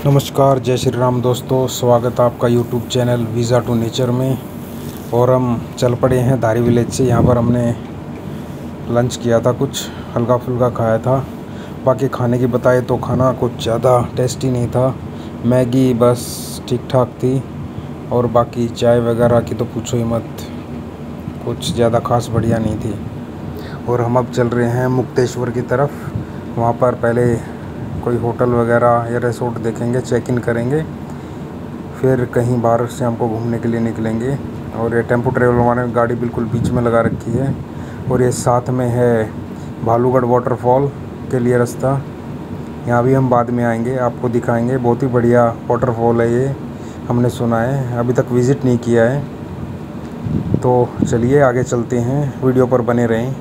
नमस्कार, जय श्री राम दोस्तों। स्वागत है आपका YouTube channel visa to nature में। और हम चल पड़े हैं धारी विलेज से। यहाँ पर हमने लंच किया था, कुछ हल्का फुल्का खाया था। बाकी खाने की बताए तो खाना कुछ ज़्यादा टेस्टी नहीं था। मैगी बस ठीक ठाक थी, और बाकी चाय वगैरह की तो पूछो ही मत, कुछ ज़्यादा खास बढ़िया नहीं थी। और हम अब चल रहे हैं मुक्तेश्वर की तरफ। वहाँ पर पहले कोई होटल वगैरह या रिसोर्ट देखेंगे, चेक इन करेंगे, फिर कहीं बाहर से हमको घूमने के लिए निकलेंगे। और ये टेम्पो ट्रेवल वाले गाड़ी बिल्कुल बीच में लगा रखी है, और ये साथ में है भालूगढ़ वाटरफॉल के लिए रास्ता। यहाँ भी हम बाद में आएंगे, आपको दिखाएंगे। बहुत ही बढ़िया वाटरफॉल है ये, हमने सुना है, अभी तक विज़िट नहीं किया है। तो चलिए आगे चलते हैं, वीडियो पर बने रहें।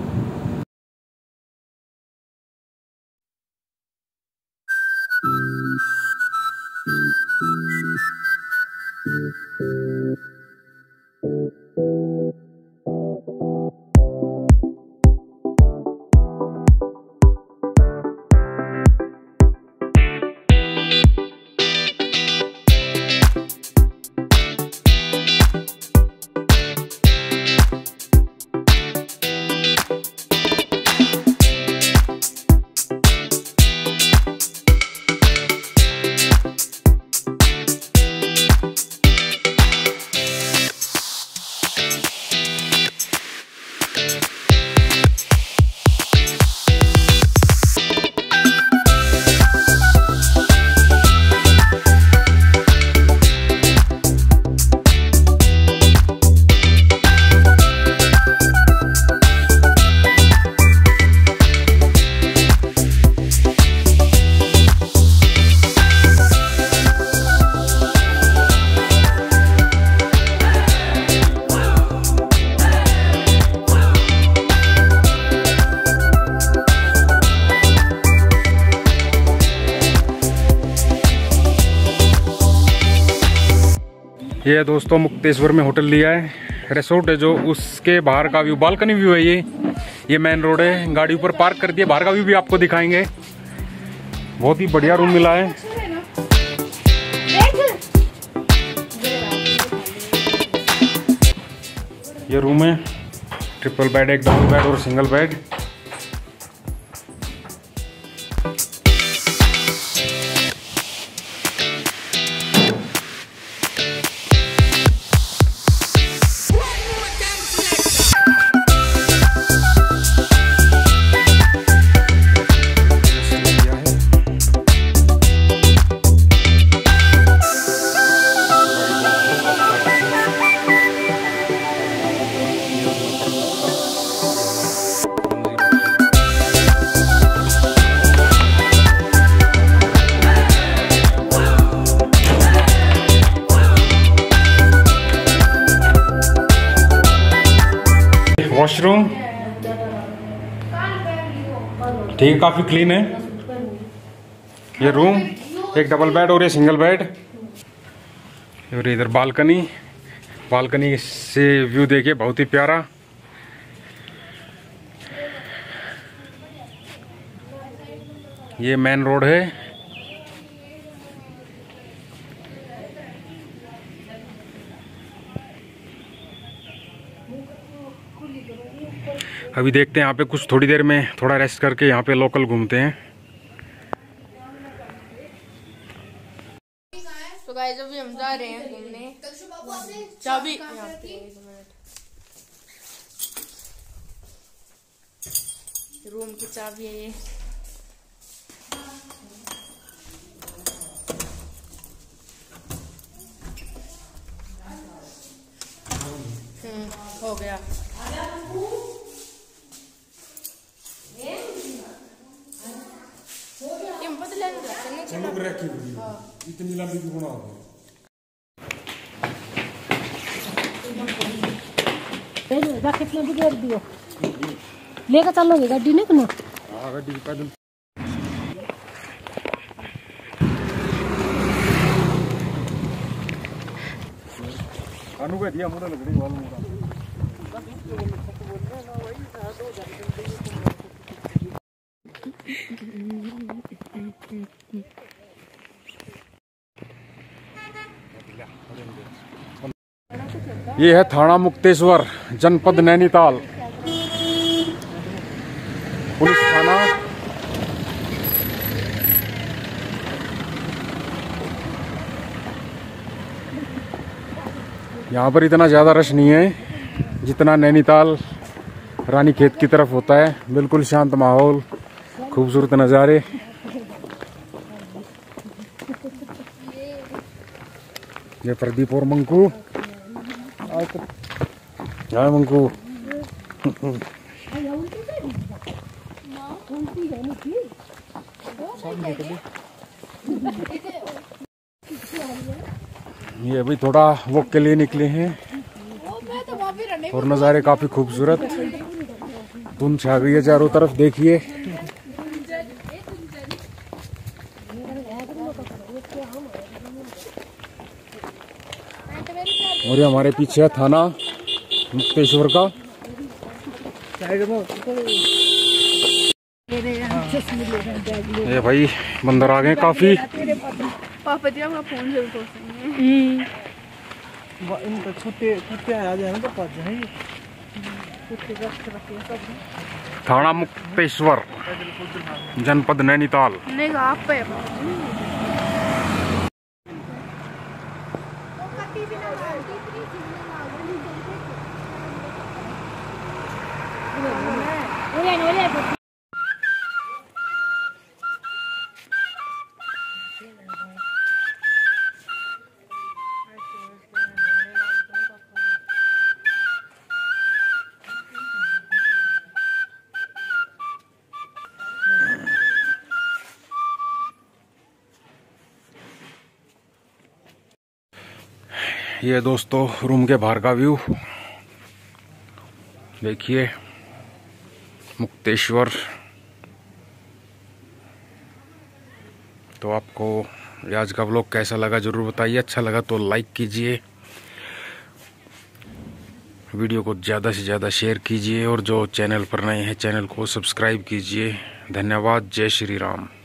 ये दोस्तों मुक्तेश्वर में होटल लिया है, रिसोर्ट है जो, उसके बाहर का व्यू, बालकनी व्यू है ये मेन रोड है। गाड़ी ऊपर पार्क कर दिया, बाहर का व्यू भी आपको दिखाएंगे। बहुत ही बढ़िया रूम मिला है। ये रूम है, ट्रिपल बेड, एक डबल बेड और सिंगल बेड। वॉशरूम ठीक है, काफी क्लीन है। ये रूम, एक डबल बेड और ये सिंगल बेड। और इधर बालकनी, बालकनी से व्यू देखिए, बहुत ही प्यारा। ये मेन रोड है। अभी देखते हैं यहाँ पे कुछ, थोड़ी देर में थोड़ा रेस्ट करके यहाँ पे लोकल घूमते हैं। तो गाइस अभी हम जा रहे हैं घूमने। चाबी रूम की चाबी है ये। हो गया। इतनी लंबी भी बना कितना भी देर दियो लेकर चलोगे गाड़ी नहीं करना। हाँ, गाड़ी पैदल। अनु का दिया मोड़ा लग रही वाल मोड़ा। ये है थाना मुक्तेश्वर, जनपद नैनीताल, पुलिस थाना। यहाँ पर इतना ज़्यादा रश नहीं है जितना नैनीताल रानीखेत की तरफ होता है। बिल्कुल शांत माहौल, खूबसूरत नज़ारे। ये प्रदीप और मंकू। हाय मंकू। ये अभी थोड़ा वॉक के लिए निकले हैं और नज़ारे काफी खूबसूरत। धुंध छा गई है चारों तरफ, देखिए। और ये हमारे पीछे है थाना मुक्तेश्वर का। ये भाई बंदर आ गए काफी। पापा जी अपना फोन जरूर तोड़ेंगे। इनका कुत्ते आ जाए ना तो पहुंच जाएंगे। थाना मुक्तेश्वर, जनपद नैनीताल। नहीं आप पे ये दोस्तों रूम के बाहर का व्यू देखिए, मुक्तेश्वर। तो आपको आज का व्लॉग कैसा लगा जरूर बताइए। अच्छा लगा तो लाइक कीजिए, वीडियो को ज़्यादा से ज़्यादा शेयर कीजिए और जो चैनल पर नए हैं चैनल को सब्सक्राइब कीजिए। धन्यवाद। जय श्री राम।